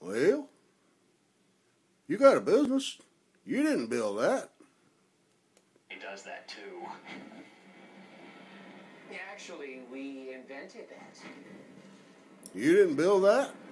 Well, you got a business. You didn't build that. He does that too. Actually, we invented that. You didn't build that?